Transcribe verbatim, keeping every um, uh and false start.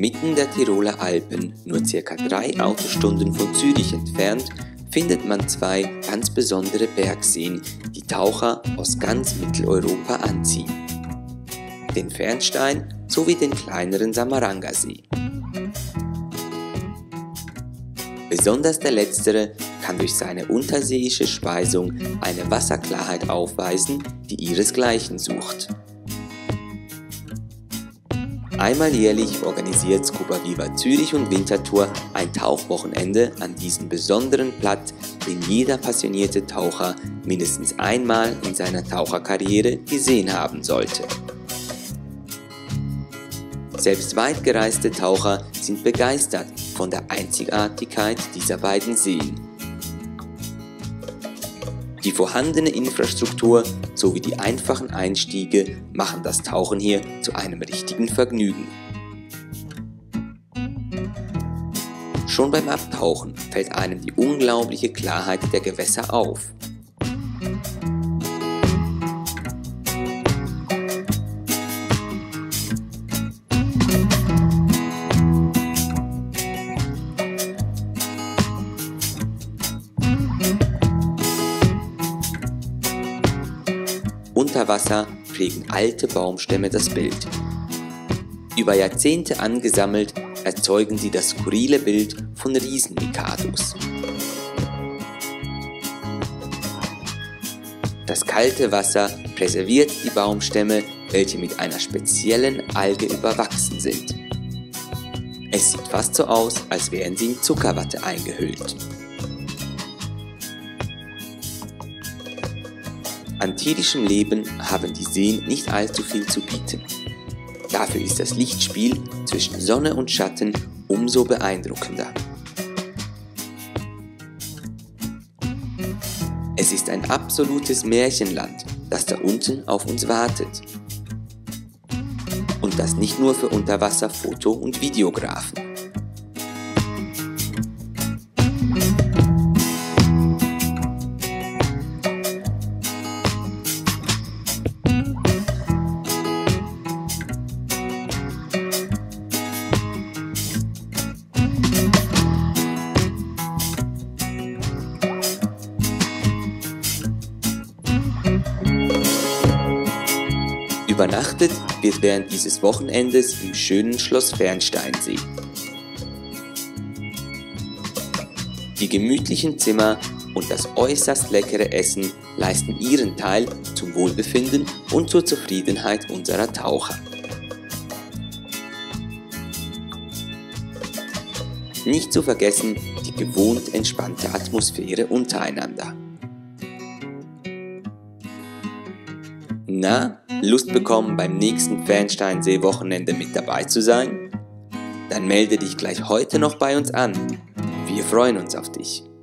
Inmitten der Tiroler Alpen, nur ca. drei Autostunden von Zürich entfernt, findet man zwei ganz besondere Bergseen, die Taucher aus ganz Mitteleuropa anziehen: den Fernstein sowie den kleineren Samarangasee. Besonders der letztere kann durch seine unterseeische Speisung eine Wasserklarheit aufweisen, die ihresgleichen sucht. Einmal jährlich organisiert Scuba Viva Zürich und Winterthur ein Tauchwochenende an diesem besonderen Platz, den jeder passionierte Taucher mindestens einmal in seiner Taucherkarriere gesehen haben sollte. Selbst weit gereiste Taucher sind begeistert von der Einzigartigkeit dieser beiden Seen. Die vorhandene Infrastruktur sowie die einfachen Einstiege machen das Tauchen hier zu einem richtigen Vergnügen. Schon beim Abtauchen fällt einem die unglaubliche Klarheit der Gewässer auf. Unter Wasser prägen alte Baumstämme das Bild. Über Jahrzehnte angesammelt erzeugen sie das skurrile Bild von Riesen-Mikados. Das kalte Wasser präserviert die Baumstämme, welche mit einer speziellen Alge überwachsen sind. Es sieht fast so aus, als wären sie in Zuckerwatte eingehüllt. An tierischem Leben haben die Seen nicht allzu viel zu bieten. Dafür ist das Lichtspiel zwischen Sonne und Schatten umso beeindruckender. Es ist ein absolutes Märchenland, das da unten auf uns wartet. Und das nicht nur für Unterwasserfoto- und Videografen. Übernachtet wird während dieses Wochenendes im schönen Schloss Fernsteinsee. Die gemütlichen Zimmer und das äußerst leckere Essen leisten ihren Teil zum Wohlbefinden und zur Zufriedenheit unserer Taucher. Nicht zu vergessen die gewohnt entspannte Atmosphäre untereinander. Na, Lust bekommen, beim nächsten Fernsteinsee-Wochenende mit dabei zu sein? Dann melde dich gleich heute noch bei uns an. Wir freuen uns auf dich.